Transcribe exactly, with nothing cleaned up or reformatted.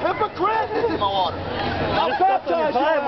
Hypocrite! This is my water. I'll baptize you.